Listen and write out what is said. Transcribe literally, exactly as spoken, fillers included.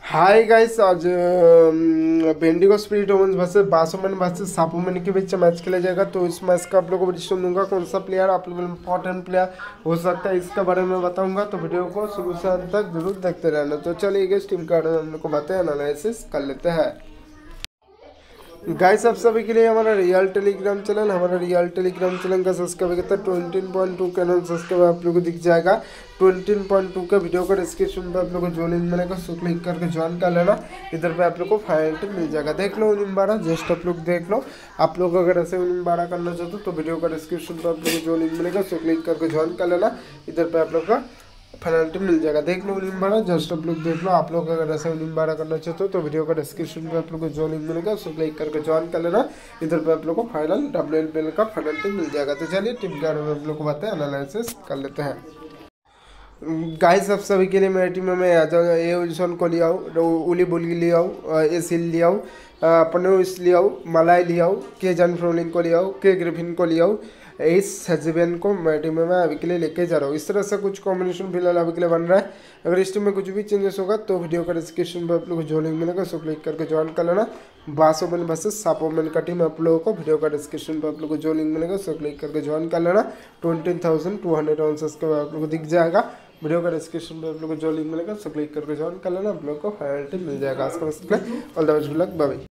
हाय guys, आज Bendigo spirit women's versus बासोमैन versus सापोमैन के बीच मैच खेला जाएगा। तो इस मैच का आप लोगों को डिसीजन दूंगा कौन सा प्लेयर आप लोगों को इंपॉर्टेंट प्लेयर हो सकता है, इसके बारे में बताऊंगा। तो वीडियो को शुरू से अंत तक जरूर देखते रहना। तो चलिए गाइस, टीम का हम लोग को बातें एनालिसिस कर लेते हैं। गाइस, आप सभी के लिए हमारा रियल टेलीग्राम चैनल हमारा रियल टेलीग्राम चैनल का सब्सक्राइब करता है ट्वेंटी पॉइंट टू का नाम सब्सक्राइब आप लोगों को दिख जाएगा। ट्वेंटी पॉइंट टू का वीडियो का डिस्क्रिप्शन पे आप लोग को जो लिंक मिलेगा उसको क्लिक करके ज्वाइन कर लेना। इधर पे आप लोग को फाइनल मिल जाएगा, देख लो उन्नीस बारह जस्ट आप लोग देख लो। आप लोग अगर ऐसे उन्नीस बारह करना चाहते हो तो वीडियो का डिस्क्रिप्शन पे आप लोग को जो लिंक मिलेगा उसको क्लिक करके ज्वाइन कर लेना। इधर पे आप लोग का पेनल्टी मिल जाएगा, देख लो उन्नीस बारह जस्ट आप लोग देख लो। आप लोग अगर ऐसे उन्नीस बारह करना चाहते हो तो वीडियो का डिस्क्रिप्शन पे आप लोग को जो लिंक मिलेगा उसको क्लिक करके ज्वाइन कर लेना। इधर पे आप लोग को final W L P L का पेनल्टी मिल जाएगा। तो चलिए टीम के बारे में आप लोग को बातें एनालिसिस कर लेते हैं। गाइस, आप सभी के लिए मेरी टीम में आ जाओ। ए विल्सन को ले आओ, उली बुली ले आओ, ए सिल ले आओ, पनोस ले आओ, मलाई ले आओ, के जन फ्रोलिंग को ले आओ, के ग्रिफिन को ले आओ, इस सजबेन को मेरी टीम में अभी के लिए लेके जा रहा हूँ। इस तरह से कुछ कॉम्बिनेशन फिलहाल अभी के लिए बन रहा है। अगर इस टीम में कुछ भी चेंजेस होगा तो वीडियो का डिस्क्रिप्शन पर आप लोग को जो लिंक मिलेगा उसको क्लिक करके ज्वाइन कर लेना। बासोमैन वर्सेस सापोमैन का टीम आप लोगों को वीडियो का डिस्क्रिप्शन पर आप लोग को जो लिंक मिलेगा उसको क्लिक करके ज्वाइन कर लेना। Twenty thousand two hundred answers का आप लोग को दिख जाएगा। वीडियो का डिस्क्रिप्शन पर आप लोग को जो लिंक मिलेगा उसको क्लिक करके ज्वाइन कर लेना। आप लोग को फाइनल टीम मिल जाएगा। आज का all the best, good luck, bye bye.